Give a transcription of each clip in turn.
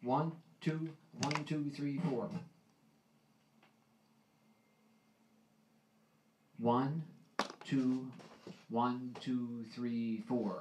1, 2, 1, 2, 3, 4. 1, 2, 1, 2, 3, 4.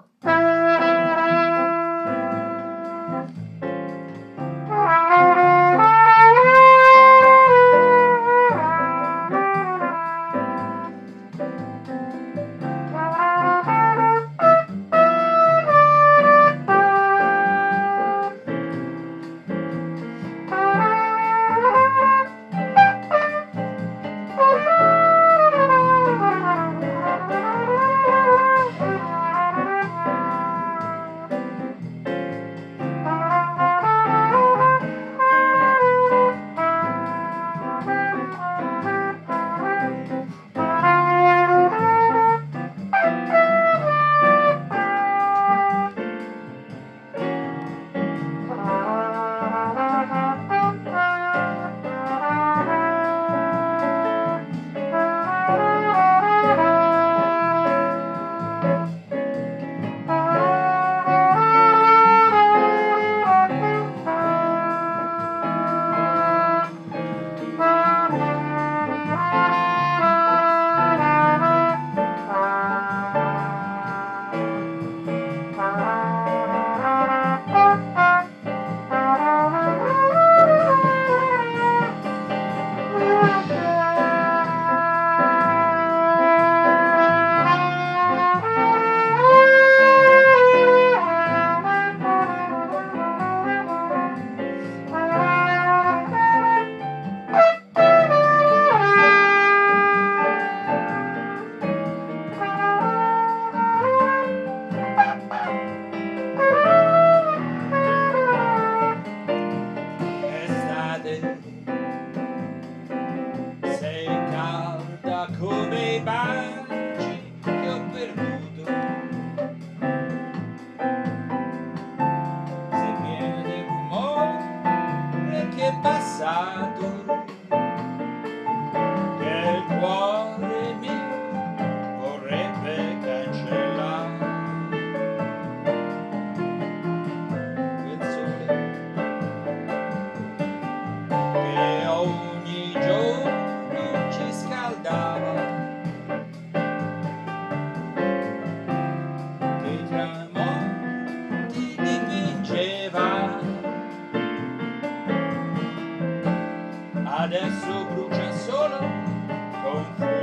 Adesso brucia solo con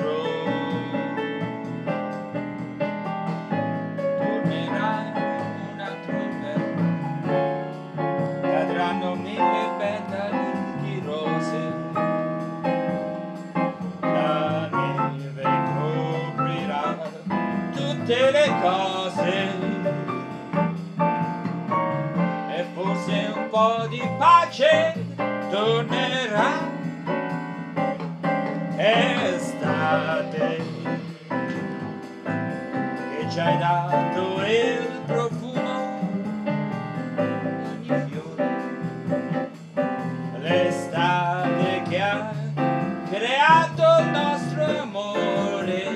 furore. Tornerà un altro inverno, cadranno 1000 petali di rose, la neve coprirà tutte le cose e forse un po' di pace tornerà. Estate che ci hai dato il profumo di ogni fiore, l'estate che ha creato il nostro amore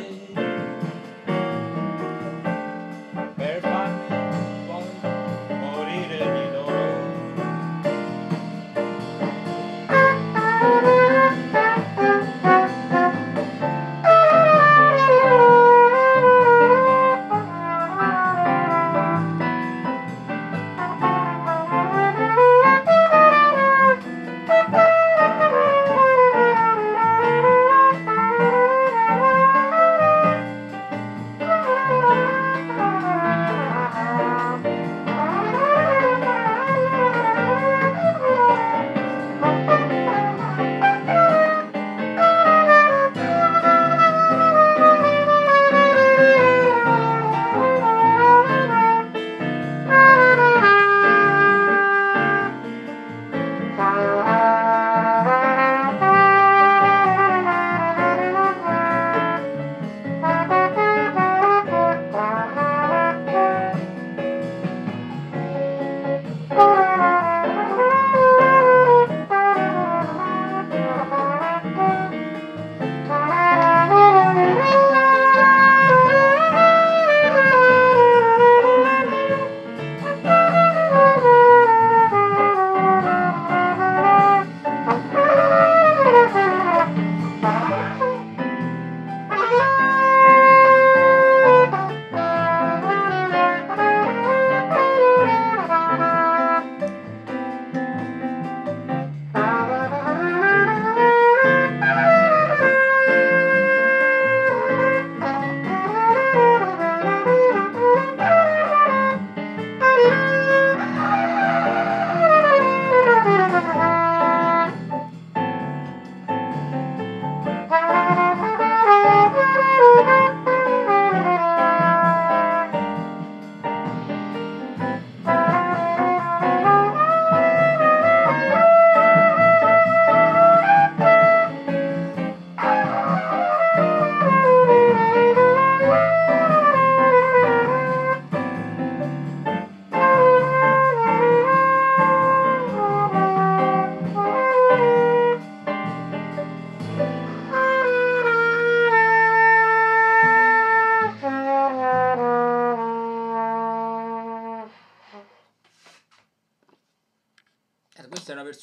per farmi poi morire di dolore.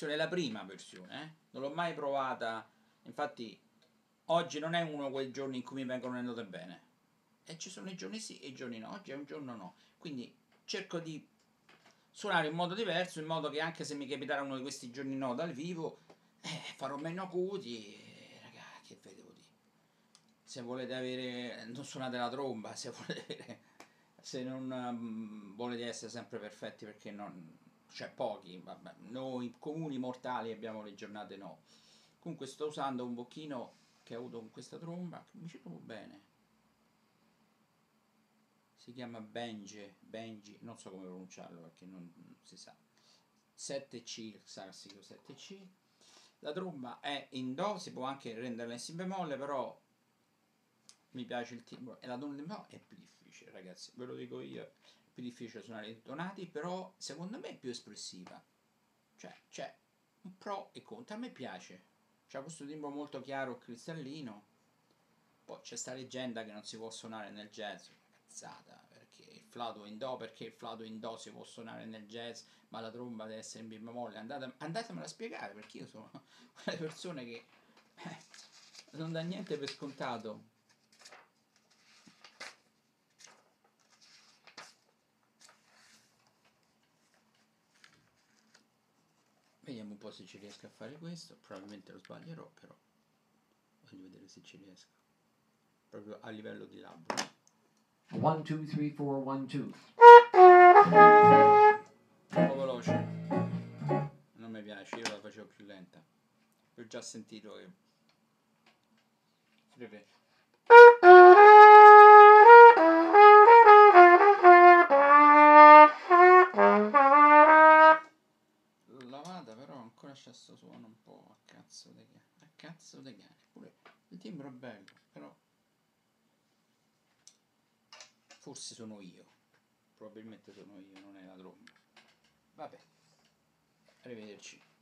versione, la prima versione, non l'ho mai provata, infatti oggi non è uno di quei giorni in cui mi vengono le note bene, e ci sono i giorni sì e i giorni no, oggi è un giorno no, quindi cerco di suonare in modo diverso, in modo che anche se mi capiterà uno di questi giorni no dal vivo, farò meno acuti, raga, che vedevo di. Se volete avere, non suonate la tromba, se volete avere, se non volete essere sempre perfetti, perché non, cioè pochi, vabbè, noi comuni mortali abbiamo le giornate no. Comunque sto usando un bocchino che ho avuto con questa tromba, che mi ci trovo bene. Si chiama Benji, non so come pronunciarlo perché non si sa. 7C, il Sarsio 7C. La tromba è in Do, si può anche renderla in Si bemolle, però mi piace il timbro. E la Do è più difficile, ragazzi, ve lo dico io, è più difficile suonare i tonati, però secondo me è più espressiva. Cioè, c'è un pro e contro, a me piace. C'ha questo timbro molto chiaro, cristallino. Poi c'è sta leggenda che non si può suonare nel jazz, una cazzata, perché il flauto in do, perché il flauto in do si può suonare nel jazz, ma la tromba deve essere in mi bemolle. Andatemela a spiegare, perché io sono quelle persone che non dà niente per scontato. Vediamo un po' se ci riesco a fare questo, probabilmente lo sbaglierò, però voglio vedere se ci riesco. Proprio a livello di labbro. 1, 2, 3, 4, 1, 2. Un po' veloce. Non mi piace, io la facevo più lenta. Ho già sentito che. Lavata, però ancora c'è sto suono un po' a cazzo di cane. A cazzo di cane. Pure il timbro è bello, però. Forse sono io. Probabilmente sono io, non è la tromba. Vabbè. Arrivederci.